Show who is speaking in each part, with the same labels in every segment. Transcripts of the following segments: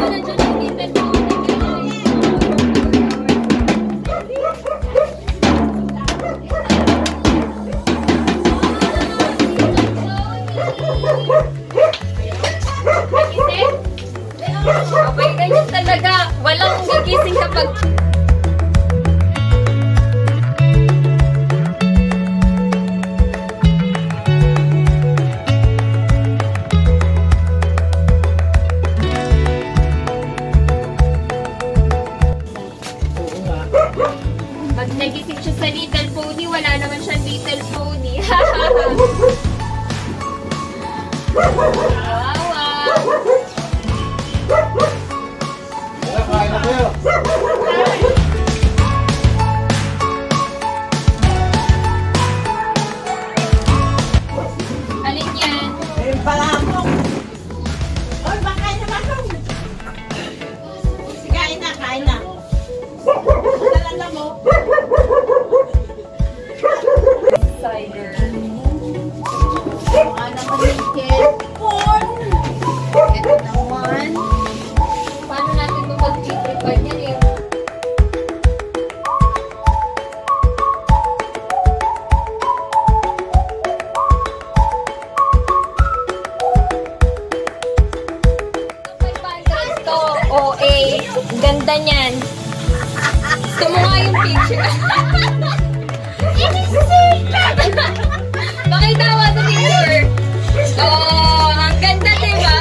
Speaker 1: Abay, ganyan talaga. Walang gigising kapag... Pag nagising siya sa Little Pony, wala naman siyang Little Pony. Alin yan?
Speaker 2: Ayun pala ako. Oy, bakain na ba? Kain na, kain na. Talala mo.
Speaker 1: Cider.
Speaker 2: Ano malikit? Corn.
Speaker 1: Ito naman. Paano natin ito mag-prepare yan eh? Ito, OA. Ganda niyan. Gusto mo nga yung picture. Pakita mo sa picture. Oh, ang ganda, diba?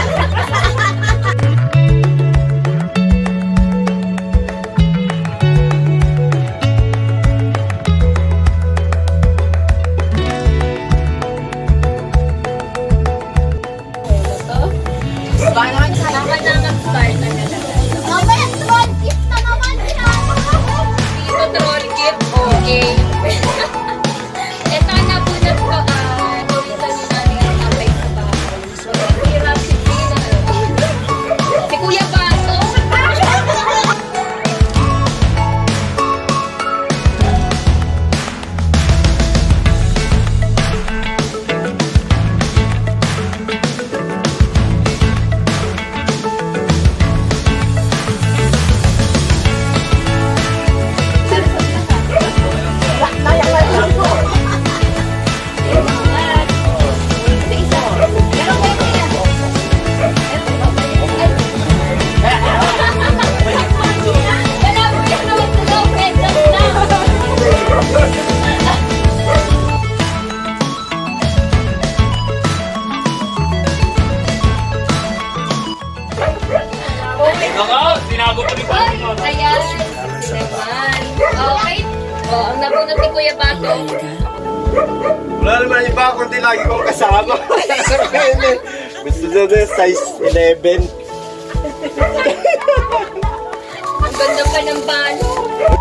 Speaker 1: Bakit na mag-start na nila?
Speaker 2: Mamaya, troll gift na naman siya.
Speaker 1: Dito troll gift, okay. Ito na po na po, tulisan ni namin ang apay sa bahay. So, hirap si Pina. Si Kuya Bato.
Speaker 3: Tinago ko ni Bato.
Speaker 1: Ayan. Naman. Okay. Oh, ang nabunot ni Kuya Bato.
Speaker 4: Wala naman iba kundi lagi kong kasama. Gusto na size 11.
Speaker 1: Ang ganda pa ng balo.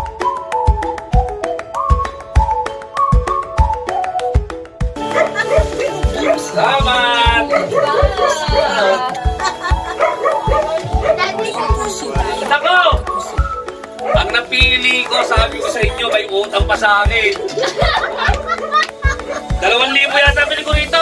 Speaker 3: Salamat! Nako! Ang napili ko, sabi ko sa inyo, may utang pa sa akin. 2,000 yata bili ko rito.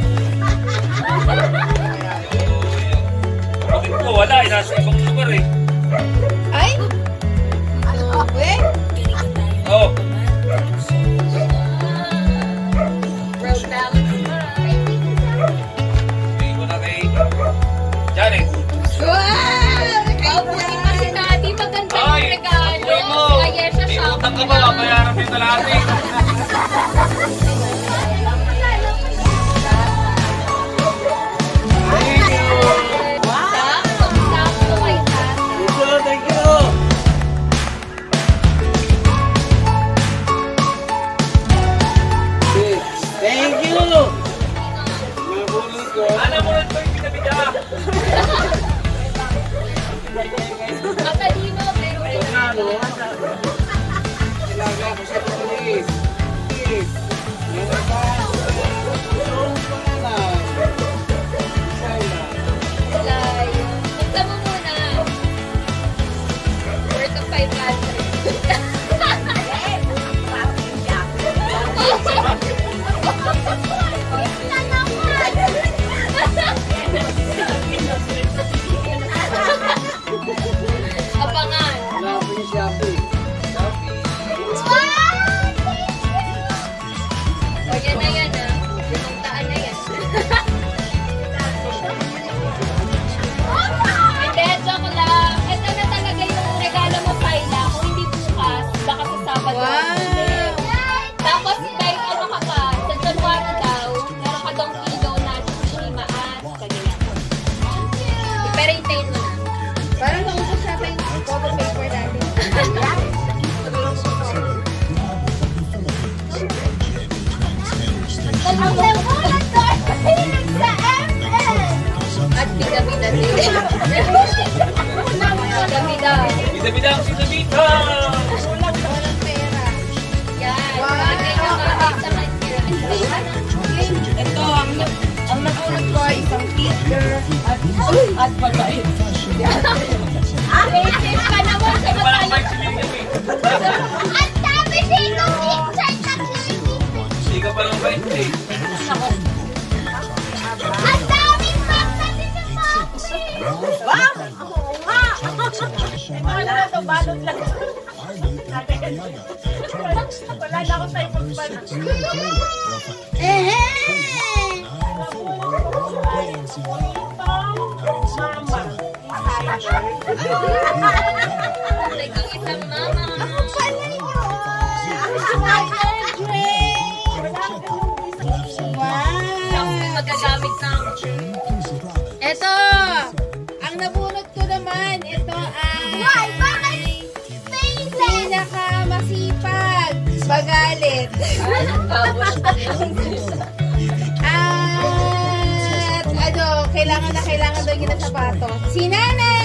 Speaker 3: Bakit ko wala, nasa ibang lugar eh.
Speaker 2: Ay? Okay?
Speaker 3: Oh.
Speaker 1: Road balance.
Speaker 3: Bili ko na kay Janet.
Speaker 1: Oh, buti pa si Daddy. Maganda yung regalo. Kaya siya siya.
Speaker 3: Utang ka ba? Bayaran din na lahat eh.
Speaker 1: Sakto kay Daddy.
Speaker 4: Thank you. Thank you. Nabulog ko.
Speaker 3: Ano mo rin ito yung pinabida?
Speaker 1: Matalino, pero
Speaker 4: Ano? Ilagay ko sa tulis.
Speaker 1: Damida.
Speaker 3: Bida-bida ang sinabita!
Speaker 2: Walang pera.
Speaker 1: Yan.
Speaker 2: Wow.
Speaker 1: Bagay na bagay sa kanya.
Speaker 2: Ito, ang nakunod ko ay isang teacher at babae.
Speaker 1: Safe ka naman sa
Speaker 3: Parang
Speaker 1: matalo.
Speaker 3: may sinabita eh.
Speaker 1: Ang dami dito picture na
Speaker 3: Hindi ka palang bait eh.
Speaker 1: ang daming mapa dito mo.
Speaker 2: Wow! Oo nga! Wala na ito, balot lang. Wala na ako sa ibang balot. Mama.
Speaker 1: Naging isang mama. Siya ang may magagamit ng
Speaker 2: Ito! Ang nabunot ko naman, ito ay pinakamasipag magalit. At ano, kailangan daw niya ng sapatos. Si Nanay!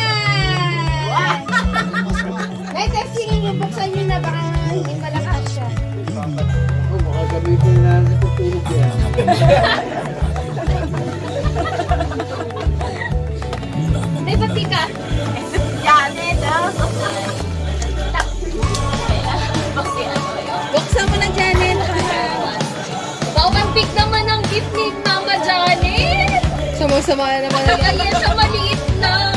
Speaker 2: Nay, testingin niyo, buksan niyo na baka hindi malakas siya.
Speaker 4: Baka gamitin na sa tulog yan.
Speaker 1: Hindi, pati ka.
Speaker 2: Janet, buksan mo na, Janet.
Speaker 1: Wow, ang big naman ang gift ni Mama Janet.
Speaker 2: Sumusama na naman.
Speaker 1: Kaya siya maliit lang.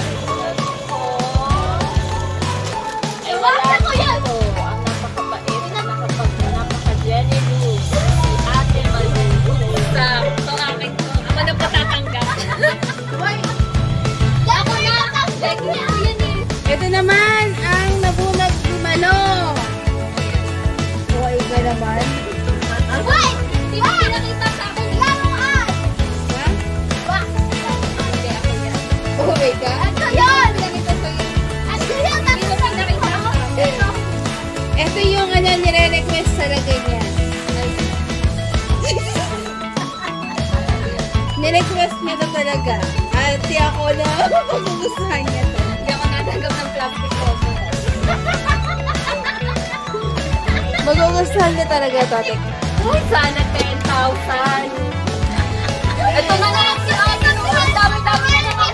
Speaker 1: Wala ko yan.
Speaker 2: Ang napakabait, napaka-generous. Si Ate Malu.
Speaker 1: Sakto, akin to. Ako na patatanggap. Ako na. Like niya ko yan eh.
Speaker 2: Ito naman ang nabunag ni Manong. Buhay ka naman.
Speaker 1: Wait! Hindi mo pinakita sa akin. Laruan!
Speaker 2: Ha?
Speaker 1: Ba? Hindi, ako yan.
Speaker 2: Buhay ka?
Speaker 1: Ano yan? Pinakita sa'yo. Ano yan? Hindi mo pinakita sa akin.
Speaker 2: Ito yung ano, nire-request talaga niya. Nirequest niya to talaga. At ako na magugustuhan niya to.
Speaker 1: Hindi ako natanggap ng plastic cover.
Speaker 2: Magugustuhan niya talaga to. Teka.
Speaker 1: Uy, sana 10,000. Ito na lang si Ana. Ang dami-dami na naman.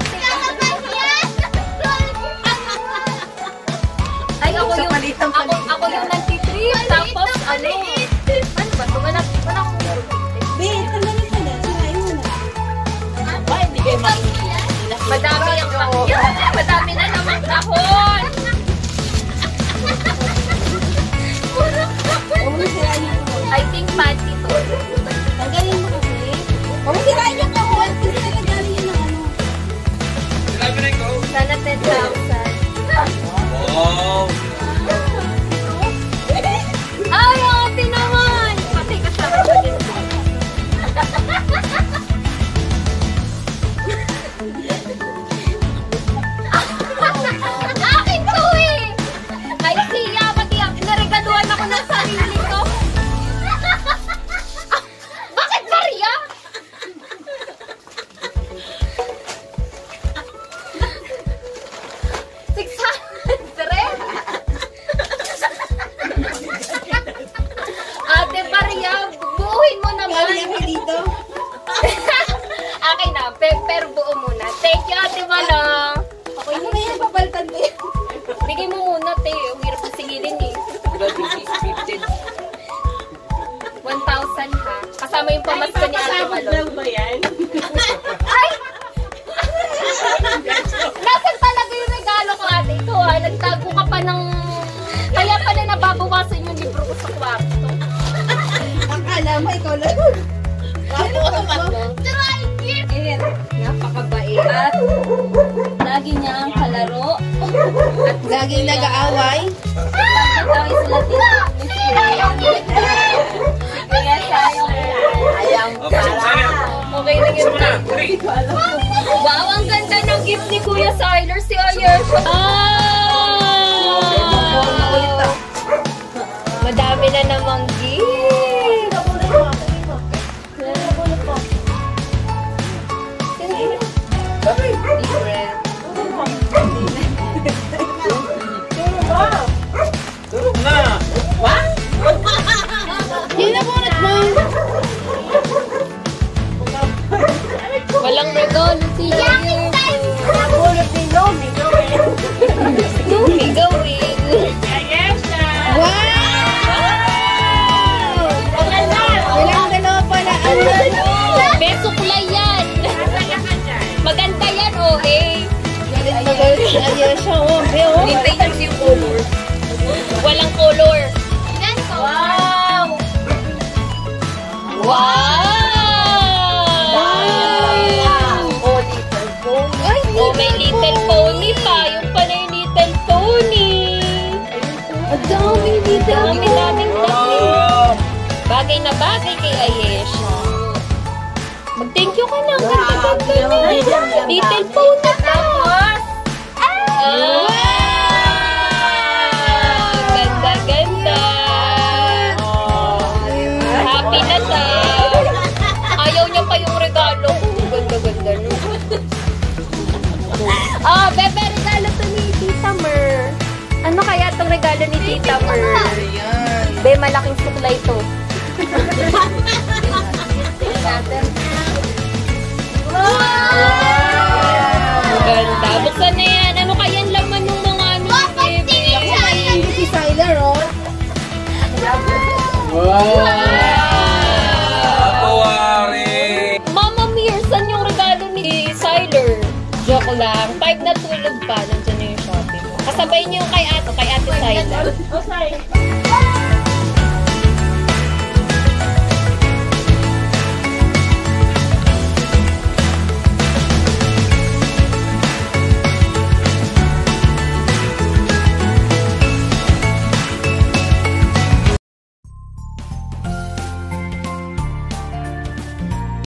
Speaker 1: Ay, ako yung nag-trip. Tapos, ano ba ito? Wala akong
Speaker 2: Babe, tanggalin ka na. Sirain mo na.
Speaker 1: hindi kayo madami ang kahon. Madami na naman kahon.
Speaker 2: Huwag mo sirain yung kahon.
Speaker 1: I think panty to.
Speaker 2: Tanggalin mo kasi. Huwag mo sirain yung kahon. Kasi nalagaling yun ng ano.
Speaker 3: Sinabi na ikaw.
Speaker 1: Sana 10,000.
Speaker 3: Wow!
Speaker 1: Ay, ate naman! Pati kasama ko din. Akin to eh! Ay, siya, pati naregaluhan ako ng sarili ko. Bakit Maria? Ate Maria, buuhin mo naman.
Speaker 2: Kaya ka dito.
Speaker 1: Akin na, pero buo muna. Thank you, Ate Manong.
Speaker 2: Okay na yan, papalitan mo yan.
Speaker 1: Bigay mo muna, te. Ang hirap na singilin eh. 1,000 ha. Kasama yung pamasko ni Ate Malong.
Speaker 2: ba yan?
Speaker 1: Ay! Nasaan talaga yung regalo ko, ate? Ikaw ha, nagtago ka pa ng... Kaya pala nababawasan yung libro ko sa kwarto.
Speaker 2: Akala mo, ikaw lang. Wapo ka naman mo.
Speaker 1: Try gift! Eh, napakabait. At lagi niya ang kalaro. At
Speaker 2: Laging nag-aaway.
Speaker 1: nagkakawin sila dito. Kaya tayo. Ayaw. Okay lang yun. Wow, ang ganda ng gift ni Kuya Siler, si Ayer. Madami na namang gift. Different.
Speaker 2: Ayesha, oh. Beo.
Speaker 1: Hintay lang yung color. Walang color. Wow! Wow! Oh, little pony.
Speaker 2: Ay,
Speaker 1: Oh, may little pony pa. Yung pala yung little pony.
Speaker 2: ang dami dito.
Speaker 1: Dami. Bagay na bagay kay Ayesha. Mag-thank you ka na. Ganda-ganda na. Little pony pa. Ah! Ganda-ganda. Happy na siya. Ayaw niya pa yung regalo ko. Ganda-ganda no. Oh, bebe, regalo to ni Tita Mer. Ano kaya itong regalo ni Tita Mer? Be, malaking suklay to. Ganda. Buksan na yan. Ano kaya ang laman ng mga ano?
Speaker 2: Hindi si Siler, oh.
Speaker 3: Tuwari!
Speaker 1: Mama Mir, saan yung regalo ni Siler? Joke lang. 5 na tulog pa. Nandiyan na yung shopping. Kasabay niyo yung kay Ate Siler.